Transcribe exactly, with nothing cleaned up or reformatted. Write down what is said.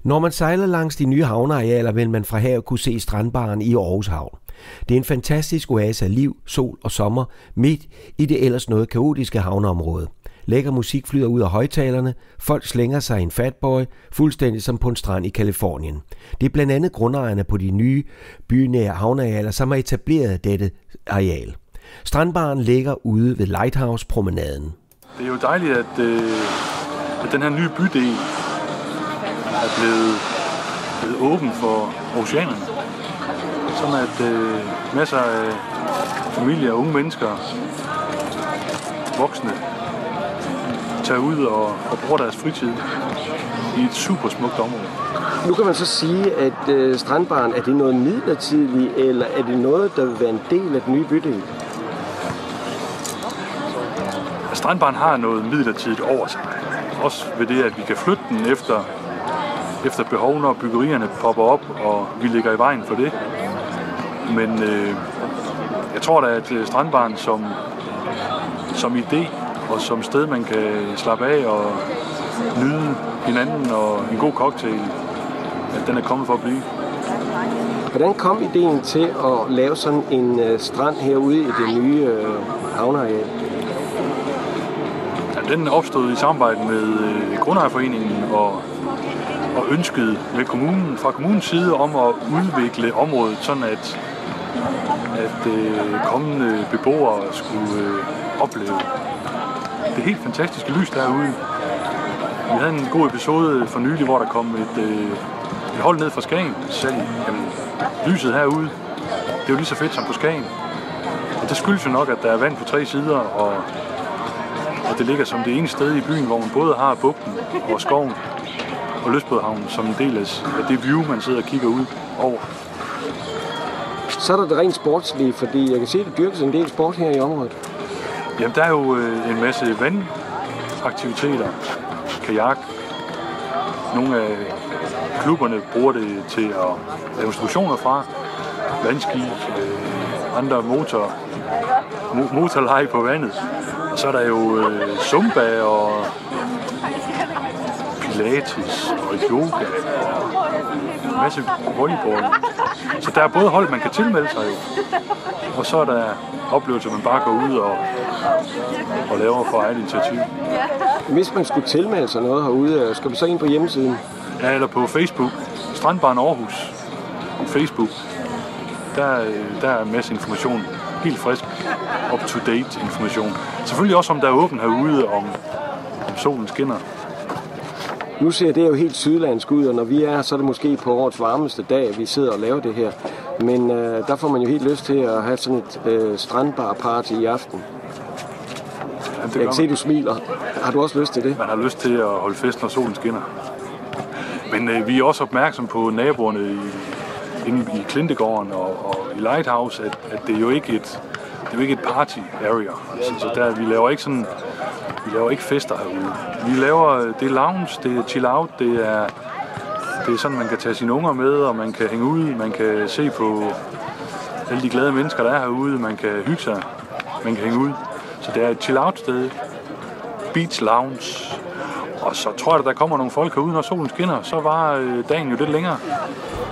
Når man sejler langs de nye havnearealer, vil man fra havet kunne se strandbaren i Aarhus Havn. Det er en fantastisk oase af liv, sol og sommer midt i det ellers noget kaotiske havneområde. Lækker musik flyder ud af højtalerne, folk slænger sig i en fatboy, fuldstændig som på en strand i Kalifornien. Det er blandt andet grundejerne på de nye bynære havnearealer, som har etableret dette areal. Strandbaren ligger ude ved Lighthouse-promenaden. Det er jo dejligt, at, øh, at den her nye bydel er blevet, blevet åben for oceanerne. Sådan at øh, masser af familier og unge mennesker, voksne, tager ud og, og bruger deres fritid i et super smukt område. Nu kan man så sige, at øh, strandbaren, er det noget midlertidigt, eller er det noget, der vil være en del af den nye bydel? Strandbaren har noget midlertidigt over sig. Også ved det, at vi kan flytte den efter, efter behov, når byggerierne popper op, og vi ligger i vejen for det. Men øh, jeg tror da, at strandbaren som, som idé og som sted, man kan slappe af og nyde hinanden og en god cocktail, at den er kommet for at blive. Hvordan kom ideen til at lave sådan en øh, strand herude i det nye øh, havneareal? Ja, den opstod i samarbejde med øh, Grundejerforeningen og, og ønsket med kommunen, fra kommunens side om at udvikle området, sådan at, at øh, kommende beboere skulle øh, opleve det helt fantastiske lys derude. Vi havde en god episode for nylig, hvor der kom et, øh, et hold ned fra Skagen. Så jamen, lyset herude, det er jo lige så fedt som på Skagen. Og det skyldes jo nok, at der er vand på tre sider, og, og det ligger som det eneste sted i byen, hvor man både har bugten og skoven og Lystbådehavnen som en del af det view, man sidder og kigger ud over. Så er der det rent sportslige, fordi jeg kan se, at det dyrkes en del sport her i området. Jamen, der er jo øh, en masse vandaktiviteter, kajak. Nogle af klubberne bruger det til at lave instruktioner fra. Vandski, øh, andre motor, mo- motorleje på vandet. Og så er der jo øh, zumba og pilates og yoga og en masse volleyball. Så der er både hold, man kan tilmelde sig jo. Og så er der oplevelser, man bare går ud og, og laver for eget initiativ. Hvis man skulle tilmelde sig noget herude, skal vi så ind på hjemmesiden? Ja, eller på Facebook. Strandbaren Aarhus. Facebook. Der, der er en masse information. Helt frisk, up-to-date information. Selvfølgelig også, om der er åbent herude, om, om solen skinner. Nu ser det jo helt sydlandsk ud, og når vi er her, så er det måske på årets varmeste dag, at vi sidder og laver det her. Men øh, der får man jo helt lyst til at have sådan et øh, strandbar-party i aften. Ja, jeg kan se, du smiler. Har du også lyst til det? Man har lyst til at holde fest, når solen skinner. Men øh, vi er også opmærksom på naboerne i, inde i Klintegården og, og i Lighthouse, at, at det er jo ikke et, det er jo ikke et party area. Altså, så der, vi laver ikke sådan, vi laver ikke fester herude. Vi laver, det er lounge, det er chill out, det er, det er sådan, man kan tage sine unger med, og man kan hænge ud, man kan se på alle de glade mennesker, der er herude, man kan hygge sig, man kan hænge ud. Så det er et chill out sted, beach lounge, og så tror jeg, at der kommer nogle folk herude, når solen skinner, så var dagen jo lidt længere.